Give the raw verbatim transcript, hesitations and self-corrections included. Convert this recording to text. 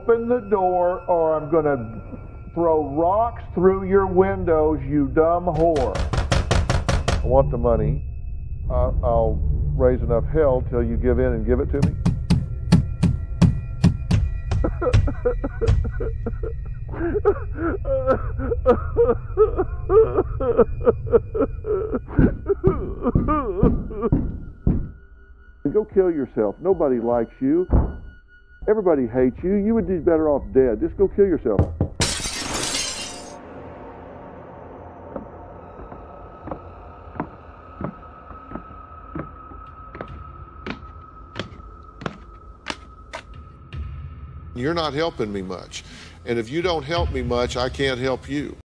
open the door or I'm going to throw rocks through your windows, you dumb whore. I want the money. Uh, I'll raise enough hell till you give in and give it to me. Go kill yourself. Nobody likes you. Everybody hates you. You would be better off dead. Just go kill yourself. You're not helping me much. And if you don't help me much, I can't help you.